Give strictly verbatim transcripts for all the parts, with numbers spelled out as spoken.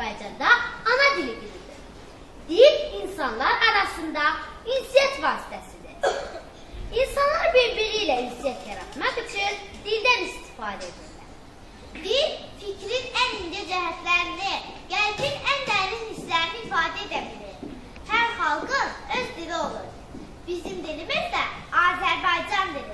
Azərbaycanda ana dili qilidir. Dil insanlar arasında ünsiyyət vasitəsidir. İnsanlar bir-biri ilə ünsiyyət yaratmaq üçün dildən istifadə edirlər. Dil fikrin ən incə cəhətlərini, qəlbin ən dərin hisslərini ifadə edə bilir. Hər xalqın öz dili olur. Bizim dilimiz də Azərbaycan dilidir.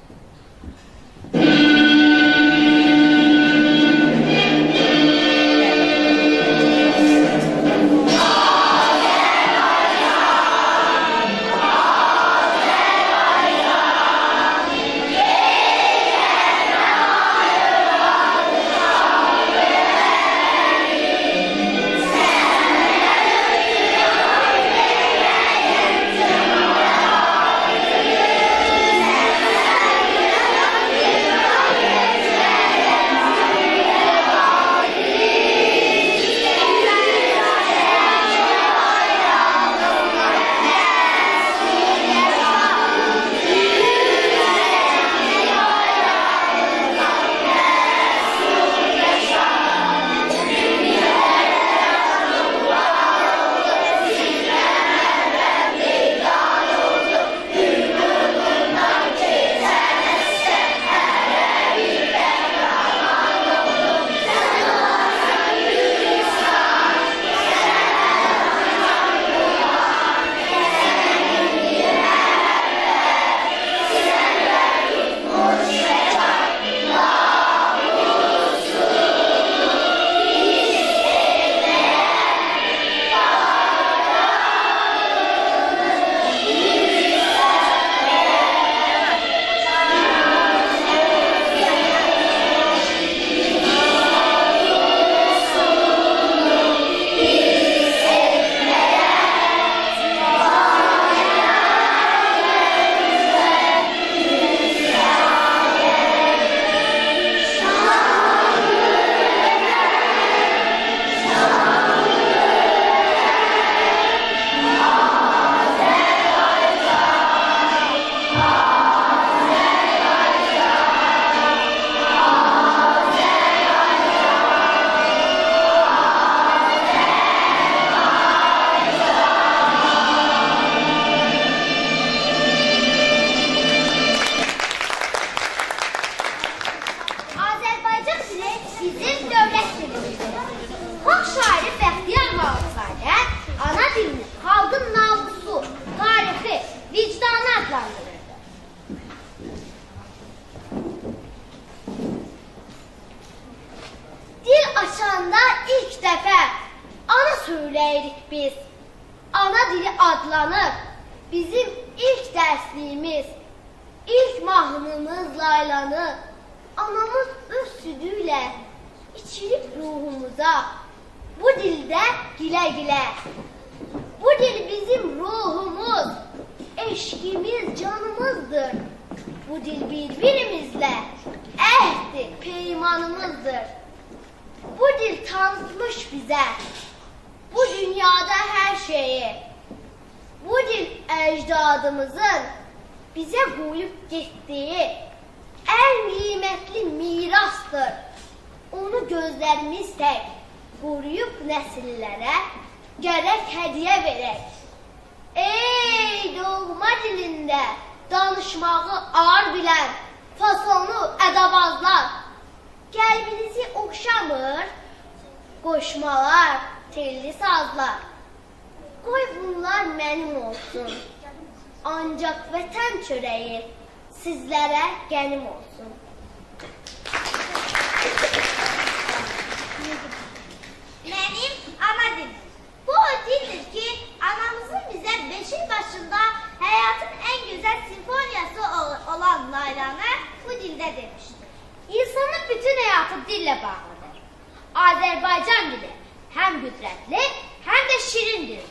Azərbaycan dili həm qüdrətli, həm də şirindir.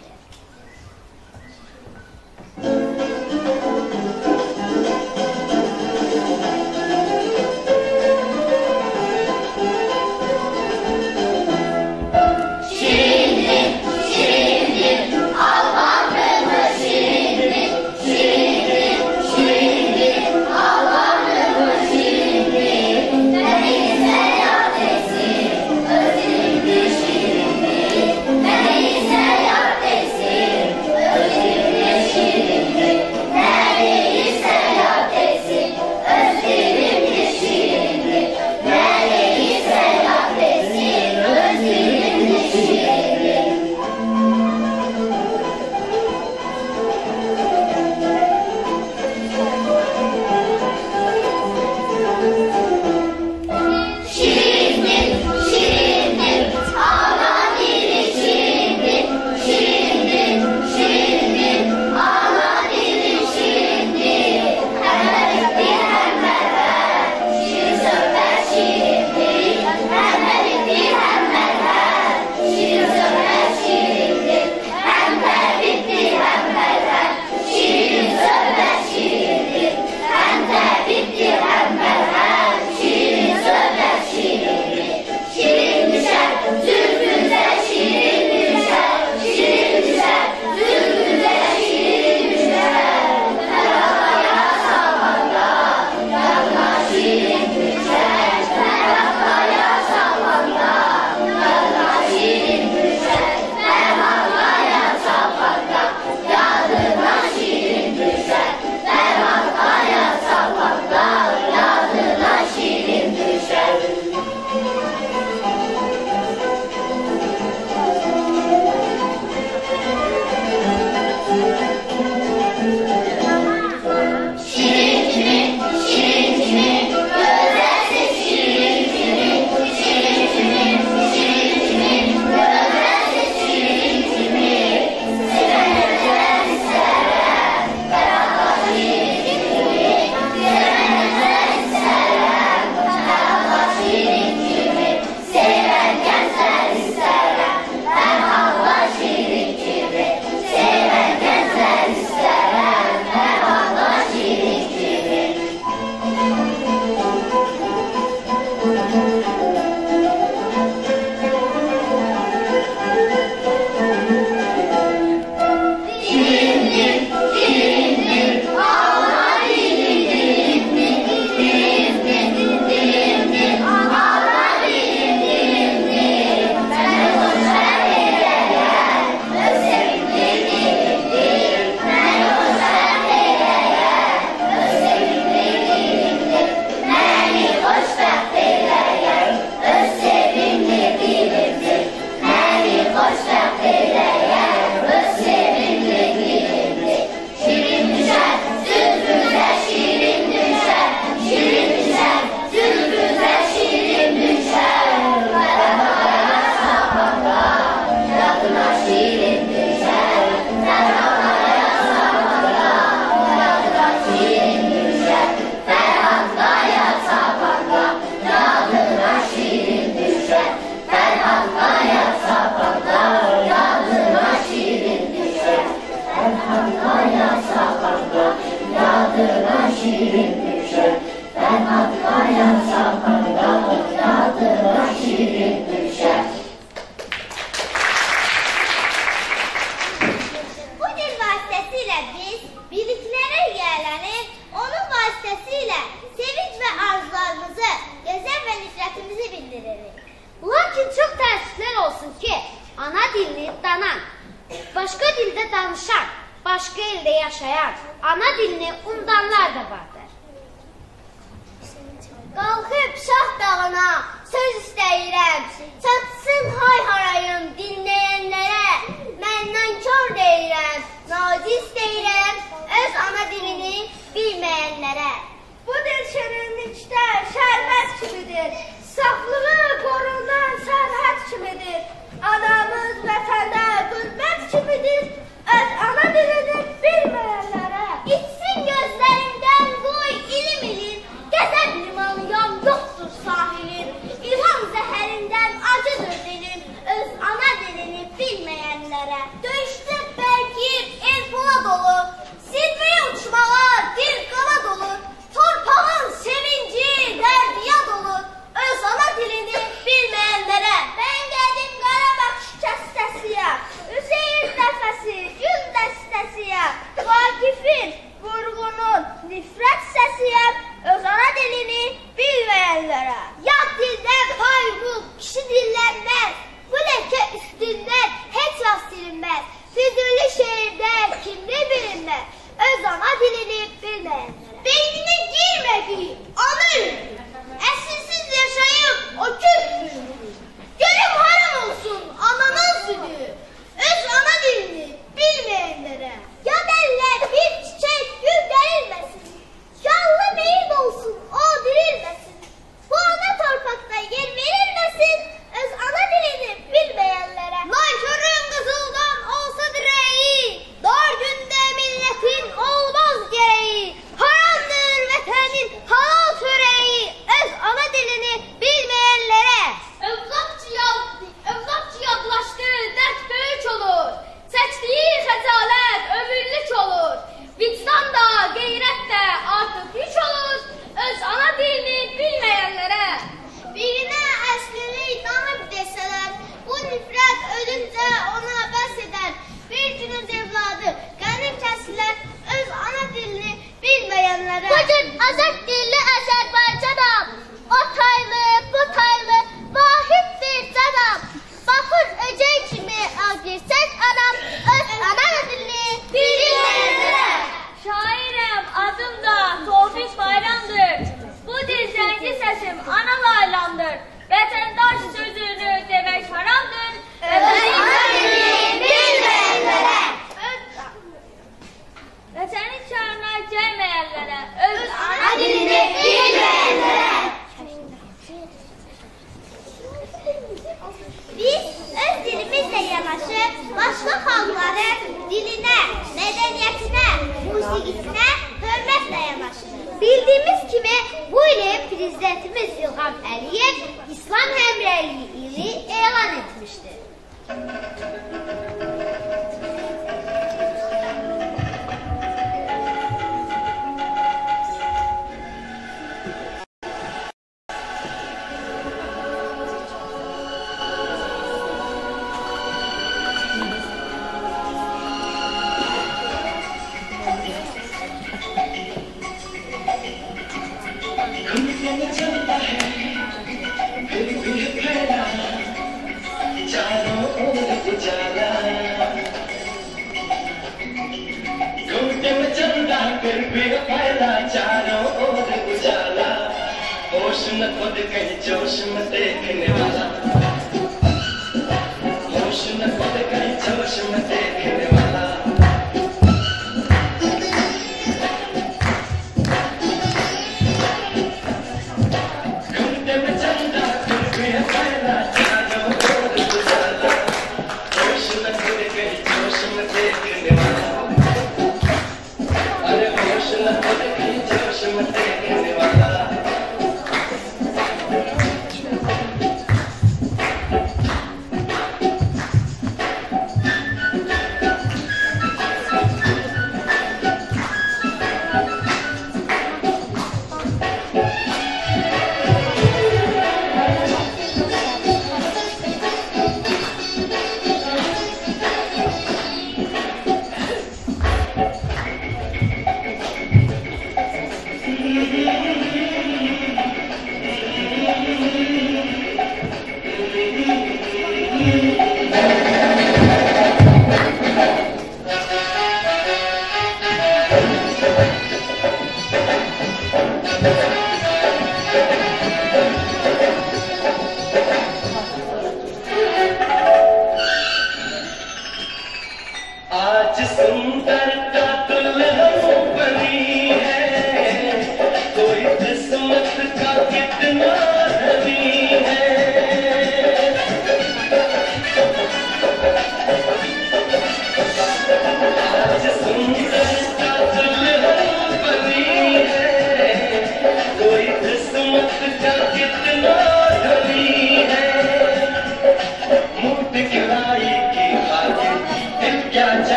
Thank you. şirin düşer. Ben atlayasam kanalım yadıma şirin düşer. Bu dil vasitəsilə biz biliklərə yiyələnir, onun vasitəsilə sevinç və arzularımızı, gözəl və nifrətimizi bildiririk. Lakin çox təəssüflər olsun ki, ana dilini danan, başqa dildə danışan, başqa ildə yaşayan, ana dilini unudanlar da vardır. Qalxıb şah dağına söz istəyirəm, çatsın hay harayım dinləyənlərə. Məndən kör deyirəm, naciz deyirəm, öz ana dilini bilməyənlərə. Bu dil şirinlikdə şərbət kimidir, saflığı qorunan sərhəd kimidir. Anamız vətəndə qürbət kimidir, öz ana dilini bilməyənlərə. İçsin gözlərimdən qoy ilim ilim, qəzəb limanıyam yoxdur sahilim. İlham zəhərindən acıdır dilim, öz ana dilini bilməyənlərə. Döyüşdə bəlkir el polad olur, silməyə uçmağa dil qalad olur. Torpağın sevinci dərdiyad olur, öz ana dilini bilməyənlərə. Mən qədim Qarabağ şikəstəsiyəm, Hüseyin nəfəsi gül dəstəsiyəm. Vaqifin, vurğunun nifrət səsiyəm, öz ana dilini bilməyənlərə. Yad dildən payvul kişi dillənməz, bu ləkə üstündən heç vaxt silinməz. Füzuli şeirdə kimli bilinməz, öz ana dilini bilməyənlərə. Beynine girmədiyi ana ürünür, əsilsiz yaşayıb o kültür. Görüm haram olsun ananın südü, öz ana dilini bilməyənlərə. Yad əllər bir çiçək gül dərilməsin, canlı meyil olsun o dirilməsin. Bu ana torpaqda yer verilməsin, öz ana dilini bilməyənlərə. Nankörün qızıldan olsa direği, dar gündə milletin olmaz gereği. Haramdır vətənin halal töreği, öz ana dilini bilməyənlərə. Övladcı yadlaşdı, dərd böyük olur, çəkdiyi xəcalət ömürlük olur. Vicdan da, qeyrət də artıq yük olur, öz ana dilini bilməyənlərə. Birinə əslilik danıb desələr, bu nifrət ölüncə ona bəs edər. Bir gün öz evladı qənim kəsilər, öz ana dilini bilməyənlərə. Bugün azad dilli Azərbaycanam, o taylı, bu taylı, vahid bir canam. Baxır öcək kimi ağgirsək anam, öz ana dilini bilməyənlərə. Şairəm, adım da Tofiq Bayramdır. Bu dil zəngi səsim ana laylamdır. Vətəndaş sözünü demək haramdır. Öz ana dilini bilməyənlərə. Vətənin çarına gəlməyənlərə. Öz ana dilini bilməyənlərə. Biz öz dilimizlə yanaşı başqa xalqların dilinə, mədəniyyətinə, musiqisinə hörmətlə yanaşırıq. Bildiyimiz kimi bu il Prezidentimiz İlham Əliyev İslam Həmrəyliyi ili elan etmişdir. होश न खुद कहीं जोश में देखने वाला, होश न खुद कहीं जोश में देखने वाला। घूमते में चंदा फिर भी है पहला, चारों ओर उजाला। होश न खुद कहीं जोश में देखने वाला, अरे होश न खुद कहीं जोश में देखने वाला।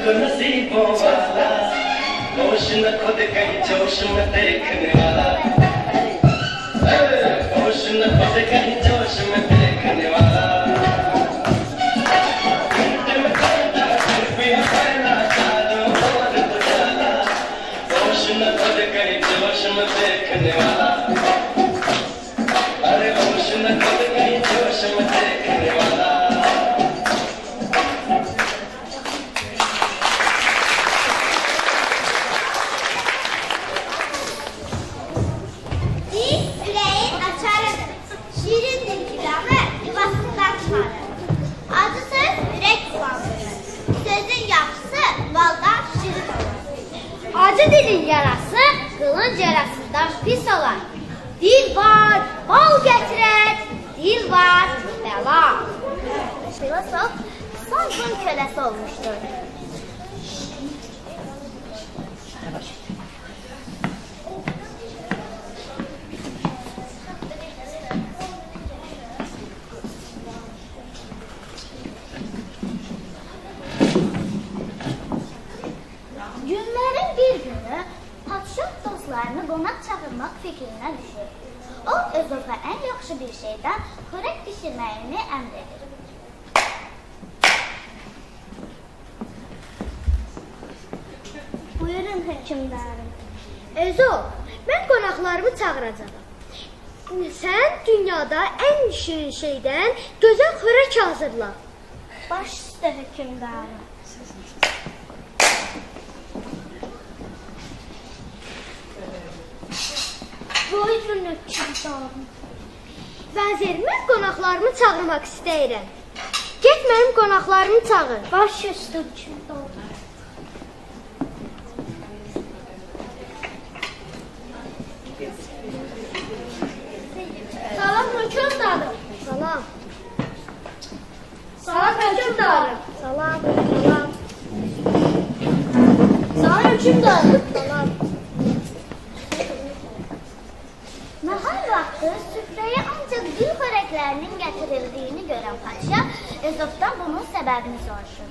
सबको नसीबों वाला होश न खुद कहीं जोश में देखने वाला होश न खुद कहीं जोश में देखने वाला घंटे में चलता फिर भी फैला चारों ओर उजाला होश न खुद कहीं जोश में देखने वाला अरे होश न खुद कहीं जोश में देखने वाला Acı dilin yarası, kılınc yarasından pis olan. Dil var, bal getirer, dil var, bela. Filosof son gün kölesi olmuştur. Günlerin bir günü padşah dostlarını qonaq çağırmaq fikrinə düşür. O, Ezopa ən yaxşı bir şeydən xörək pişirməyini əmr edir. Buyurun hökümdarım. Ezop, mən qonaqlarımı çağıracağım. Sən dünyada ən şirin şeydən gözəl xörək hazırla. Baş üstə hökümdarım. Buyurun hökümdarım. Vəzir, mən qonaqlarımı çağırmaq istəyirəm. Get mənim qonaqlarımı çağır. Baş üstə hökümdarım. Salam hökümdarım. Salam. Salam hökümdarım. Salam. Salam. Salam hökümdarım. Salam. Nahar vaxtı süfrəyə ancaq gül xörəklərinin gətirildiyini görən padşah Ezopdan bunun səbəbini soruşur.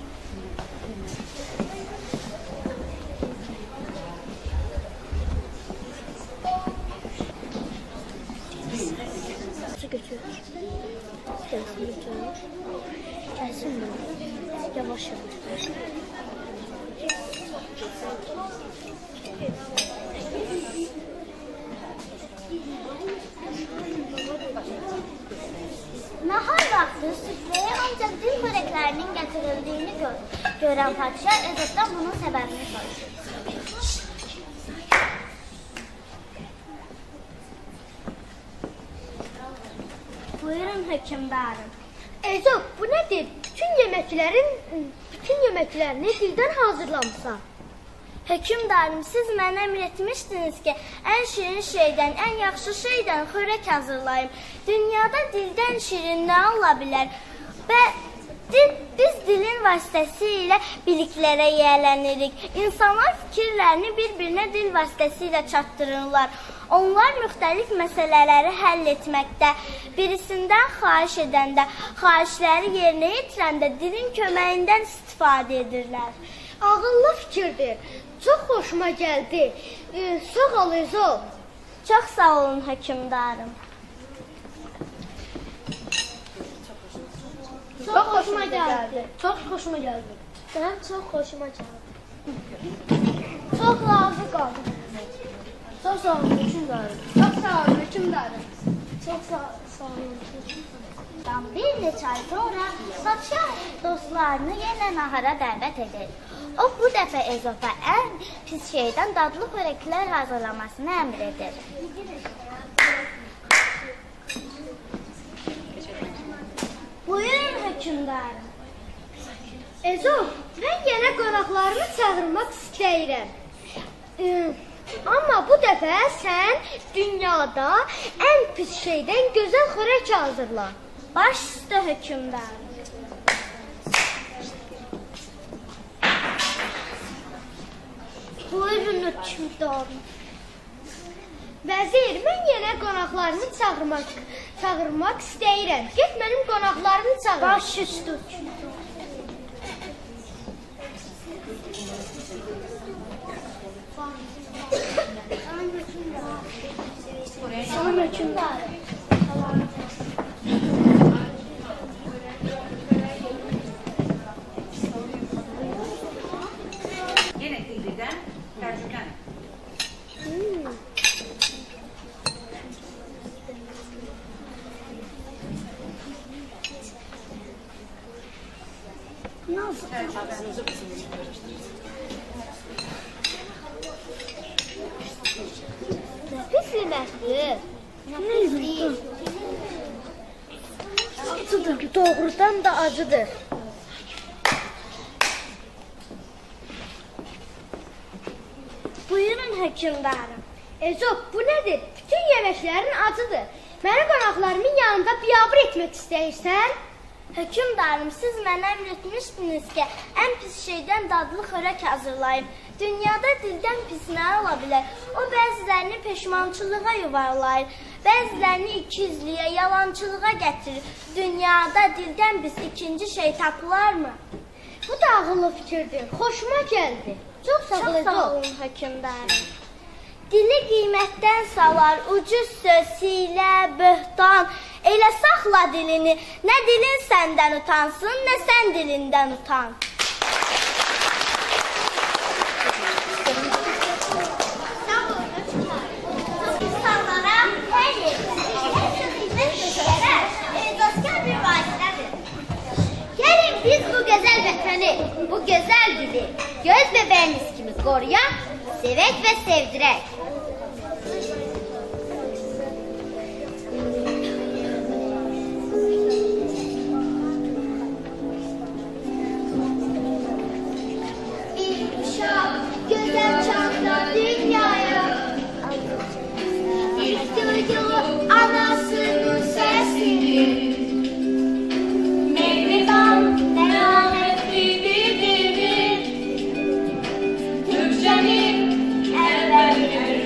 Götürür. Gelsin götürür. Gelsin mi? Yavaş yavaş. Nahar vaxtı süfrəyə ancaq gül xörəklərinin gətirildiyini gör görən padşah Ezopdan bunun səbəbini soruşur. Buyurun hökümdarım. Ezop, bu nədir? Bütün yeməklərin, bütün yeməklərini dildən hazırlamısan. Hökümdarım, siz mənə əmr etmişdiniz ki, ən şirin şeydən, ən yaxşı şeydən xörək hazırlayım. Dünyada dildən şirin nə ola bilər? Və dil, biz dilin vasitəsilə biliklərə yiyələnirik. İnsanlar fikirlərini bir-birinə dil vasitəsilə çatdırırlar. Onlar müxtəlif məsələləri həll etməkdə, birisindən xahiş edəndə, xahişləri yerinə yetirəndə dilin köməyindən istifadə edirlər. Ağıllı fikirdir. Çox xoşuma gəldi. Ee, sağ ol Ezop. Çox sağ olun hökümdarım. Çox xoşuma gəldi. Çox xoşuma gəldi. Mənim çox xoşuma gəldi. Çox razı qaldım. Çox sağ olun hökümdarım. Çox sağ olun hökümdarım. Çox sağ, sağ olun hökümdarım. Bir neçə ay sonra padşah dostlarını yenə nahara dəvət edir. O, bu dəfə Ezopa ən pis şeydən dadlı xörəklər hazırlamasını əmr edir. Buyurun hökümdarım. Ezop, mən yenə qonaqlarımı çağırmaq istəyirəm. Ee, amma bu dəfə sən dünyada ən pis şeydən gözəl xörək hazırla. Baş üstə hökümdarım. Buyurun hökümdarım. Vəzir, mən yenə qonaqlarımı çağırmaq, çağırmaq istəyirəm. Get mənim qonaqlarımı çağır. Baş üstə hökümdarım. Salam hökümdar. Yine dilden tercümen. Nasıl? Pis yeməkdir. Neydir? Acıdır, doğrudan da acıdır. Buyurun hökümdarım. Ezop, bu nədir? Bütün yeməklərin acıdır. Məni qonaqlarımın yanında biabır etmək istəyirsən? Hökümdarım, siz mənə əmr etmişdiniz ki, ən pis şeydən dadlı xörək hazırlayım. Dünyada dildən pis nə ola bilər? O bəzilərini peşmançılığa yuvarlayır, bəzilərini ikiyüzlüyə, yalançılığa gətirir. Dünyada dildən pis ikinci şey tapılarmı? Bu da ağıllı fikirdir. Xoşuma gəldi. Çox sağ ol, Çox sağ Ezop. olun hökümdarım. Dili qiymətdən salar, ucuz söz, hilə, böhtan. Elə saxla dilini, nə dilin səndən utansın, nə sən dilindən utan. Sağ olun hökümdarım. İnsanlara hər yerdə, hər xidmət göstərər, ecazkar bir vasitədir. Gəlin biz bu gözəl vətəni, bu gözəl dili göz bəbəyimiz kimi qoruyaq, sevək və sevdirək. Güzel çağda dünyaya İlk duyduğu anasının sesini Mehriban, merhametli bir dildir Türkçenin evvel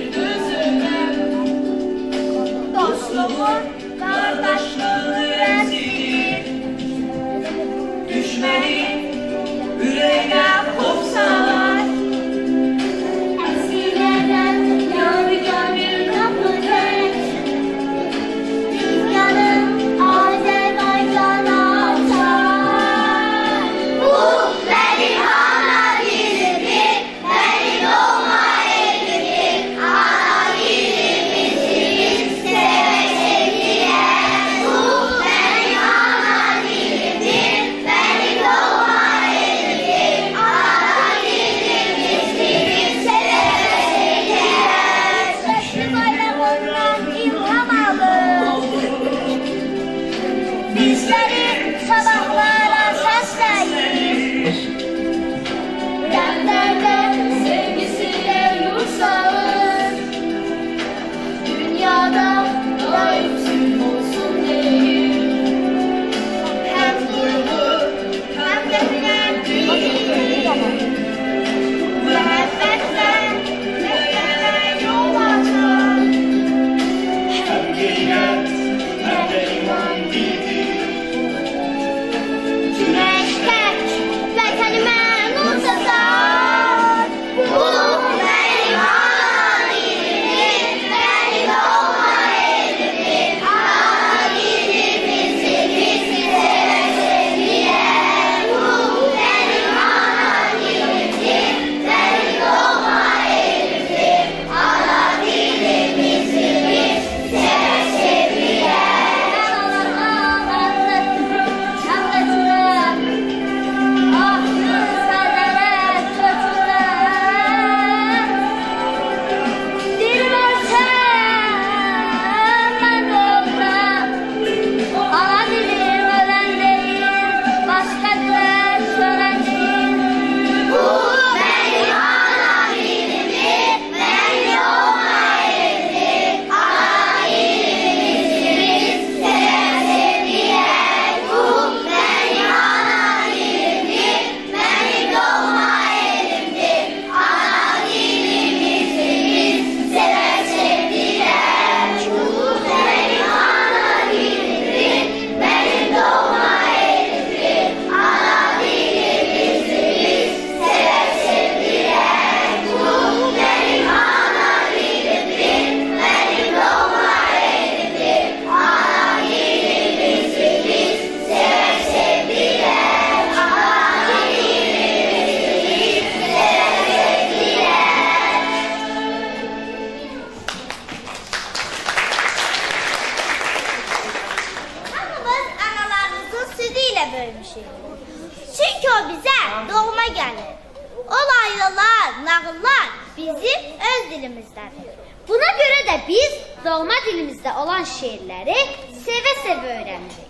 vermişik. Çünki o bizə doğma gəlir. O laylalar, nağıllar bizim öz dilimizdədir. Buna görə də biz doğma dilimizdə olan şeirləri sevə-sevə öyrənirik.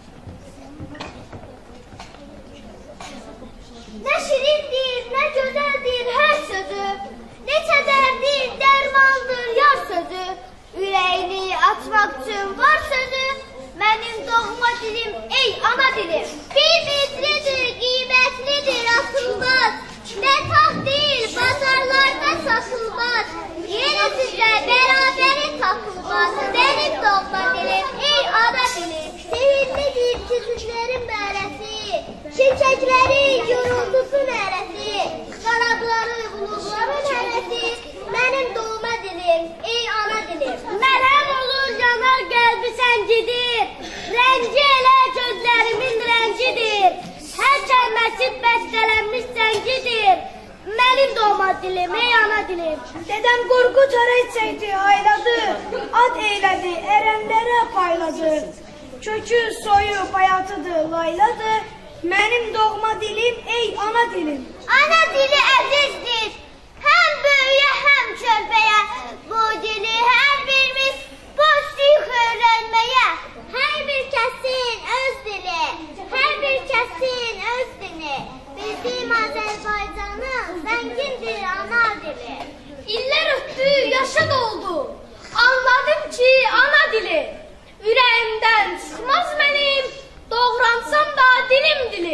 Nə şirindir, nə gözəldir hər sözü, neçə dərdir, dərmandır yar sözü, ürəyini açmaq üçün var sözü, mənim doğma dilim, ey ana dilim, qiymetlidir, qiymətlidir, atılmaz, mətah deyil, bazarlarda satılmaz, yer üzündə bərabəri tapılmaz, mənim doğma dilim, ey ana dilim, sevinlidir küçüklərin bərəsi, çiçəklərin yorultusu nərəsi, qanadları, buludların hərəsi, mənim doğma dilim, ey ana dilim. Mərhəm olur, yanar qəlbi səngidir, rəngi elə gözlərimin rəngidir, hər kəlməsi bəstələnmiş səngidir, mənim doğma dilim, ey ana dilim. Dedəm Qorqud hərək çəkdi, ayladı, at eylədi, ərənlərə payladı, kökü, soyu, bayatıdır, layladır, mənim doğma dilim, ey ana dilim. Ana dili əzizdir, həm böyüyə, həm körpəyə, bu dili hər birimiz borcluyuq öyrənməyə. Hər bir kəsin öz dili, hər bir kəsin öz dili, bizim Azərbaycanın zəngindir ana dili. İllər ötdü, yaşa doldu, anladım ki ana dili, ürəyimdən çıxmaz mənim, doğransam da dilim dili.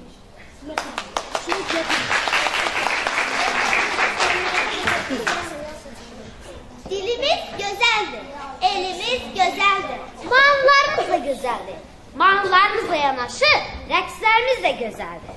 Dilimiz gözəldir, elimiz gözəldir. Mahnılarımız da gözəldir. Mahnılarımızla yanaşı rəqslərimiz də gözəldir.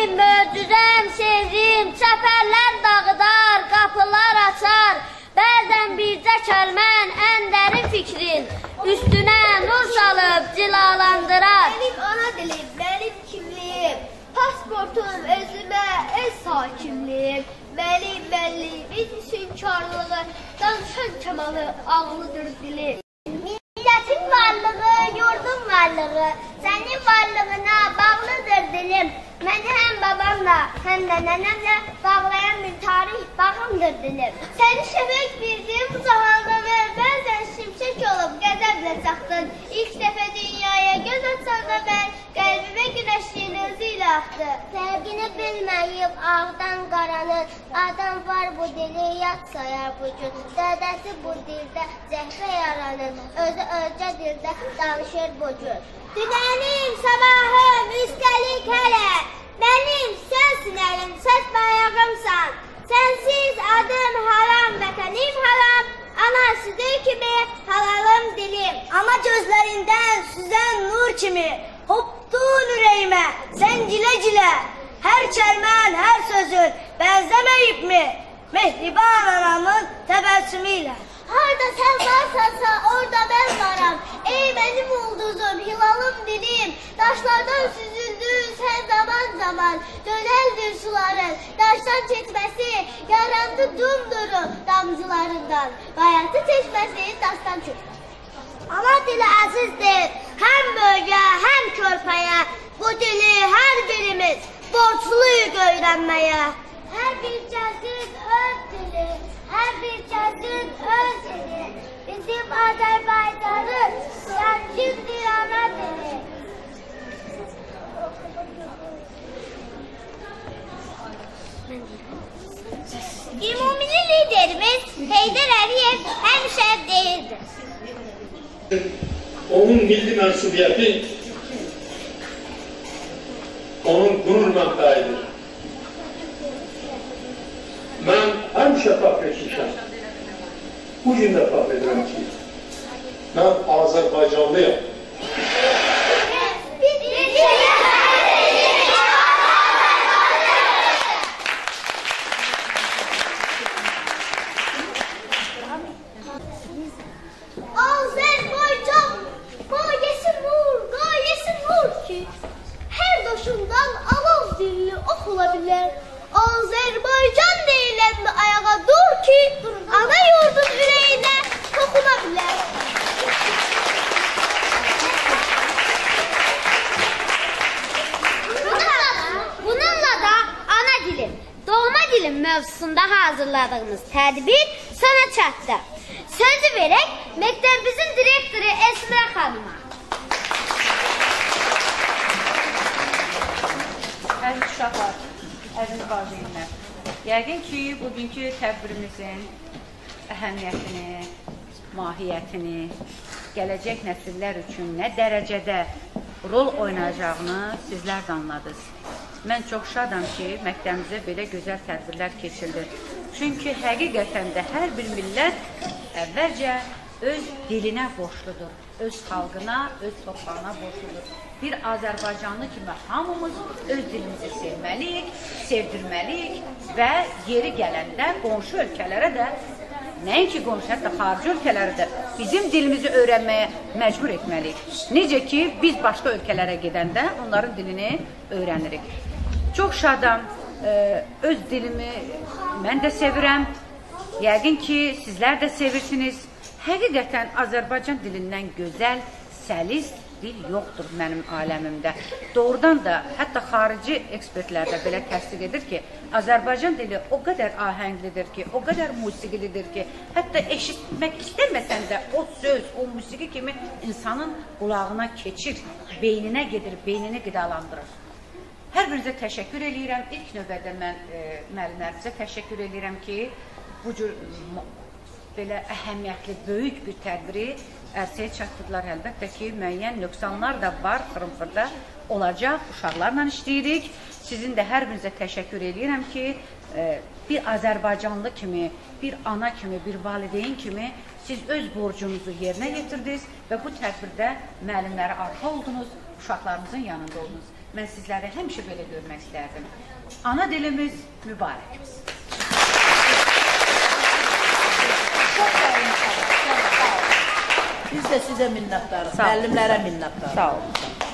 Mənim möcüzəm, sehrim, çəpərlər dağıdar, qapılar açar. Bəzən bircə kəlmən, ən dərin fikrin üstünə nur salıb cilalandırar. Mənim ana dilim, mənim kimliyim, pasportum özümə öz hakimliyim. Mənim mənliyimin hüsnkarlığı, danışan kamalı, ağlıdır dilim. Milletin varlığı, yurdun varlığı, senin varlığına bağlıdır dilim. Məni həm babamla, həm də nənəmlə bağlayan bir tarih bağımdır dilim. Səni sevək bildim bu cahanda və bəzən şimşək olub qəzəblə çaxdın. İlk dəfə dünyaya göz açanda mən qəlbimə günəşliyin özü ilə axdı. Fərqini bilməyib ağdan qaranın, adam var bu dili yad sayar bu gün. Dədəsi bu dildə zəhvə yaranın, özü ölcə dildə danışır bu gün. Dünənim, sabahım, üstəlik hələ, mənim sənsin əlim, səs bayağımsan. Sənsiz adım haram, vətənim haram, ana südü kimi halalım dilim. Ama gözlərindən süzən nur kimi, hopdun ürəyimə, sən cilə-cilə. Hər kəlmən, hər sözün bənzəməyib mi? Mehriban anamın təbəssümü ilə. Harda sən varsansa orada ben varam. Ey benim ulduzum, hilalım dilim. Taşlardan süzüldün sen zaman zaman. Döneldin suların, taştan çekmesi. Yarandı dumduru damcılarından. Bayatı çeşmesi taştan çık. Ana dili azizdir. Hem bölge hem körpeye. Bu dili her birimiz borçluyuz öğrenmeye. Her bir cazın öz dili. Her bir cazın öz dili, bizim Azerbaycan'ın zəngindir ana dili. Ümumili liderimiz Heydər Əliyev həmişə deyirdi. Onun milli mensubiyyəti onun qürur mənbəyidir. Mən həmişə fəxr etmişəm. Bu gün də fəxr edirəm ki, mən Azərbaycanlıyam. Azərbaycan gayesi nur, gayesi nur ki, hər daşından alov dilli oxula bilər. Azerbaycan deyilən mi ayağa dur ki, ana yurdun ürəyinə toxuna bilər. Bununla da ana dilim, doğma dilim mövzusunda hazırladığımız tədbir sona çatdı. Sözü verək məktəbimizin direktoru Esmira xanıma. Əziz uşaqlar, əziz valideynlər, yəqin ki, bugünkü tədbirimizin əhəmiyyətini, mahiyyətini, gələcək nəsillər üçün nə dərəcədə rol oynayacağını sizlər də anladınız. Mən çox şadam ki, məktəbimizdə belə gözəl tədbirlər keçirilir. Çünki həqiqətən də hər bir millət əvvəlcə öz dilinə borçludur, öz xalqına, öz torpağına borçludur. Bir Azərbaycanlı kimi hamımız öz dilimizi sevməliyik, sevdirməliyik və yeri gələndə qonşu ölkələrə də, nəinki qonşu, hətta xarici ölkələrə də bizim dilimizi öyrənməyə məcbur etməliyik. Necə ki, biz başqa ölkələrə gedəndə onların dilini öyrənirik. Çox şadam, öz dilimi mən də sevirəm, yəqin ki, sizlər də sevirsiniz. Həqiqətən Azərbaycan dilindən gözəl, səlis dil yoxdur mənim aləmimdə. Doğrudan da, hətta xarici ekspertlər də belə təsdiq edir ki, Azərbaycan dili o qədər ahənglidir ki, o qədər musiqilidir ki, hətta eşitmək istəməsən də o söz, o musiqi kimi insanın qulağına keçir, beyninə gedir, beynini qidalandırır. Hər birinizə təşəkkür edirəm. İlk növbədə mən e, müəllimlərimizə təşəkkür edirəm ki, bu cür belə əhəmiyyətli, böyük bir tədbiri ərsəyə çatdırdılar. Əlbəttə ki, müəyyən nöqsanlar da var, xırımfırda olacaq, uşaqlarla işləyirik. Sizin də hər birinizə təşəkkür edirəm ki, bir Azərbaycanlı kimi, bir ana kimi, bir valideyn kimi siz öz borcunuzu yerinə yetirdiniz və bu tədbirdə müəllimlərə arxa oldunuz, uşaqlarınızın yanında oldunuz. Mən sizləri həmişə belə görmək istərdim. Ana dilimiz mübarək olsun. Biz də sizə minnətdarıq, müəllimlərə minnətdarıq. Sağ olun.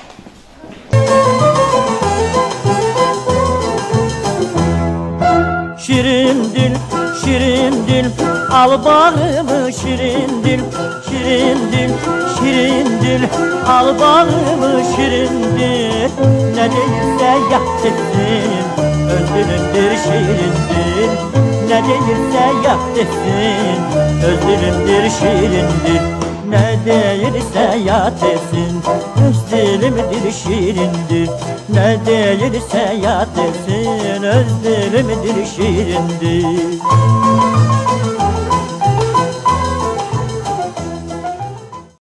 Şirin dil, şirin dil, al bağımı şirin dil, şirin dil, şirin dil, al bağımı şirin dil. Ne değilse yap desin, öz dilimdir şirindir. Ne değilse yap desin, öz dilimdir şirindir. Ne değilse yat etsin, öz dilimdir şirindir. Ne değilse yat etsin, öz dilimdir şirindir.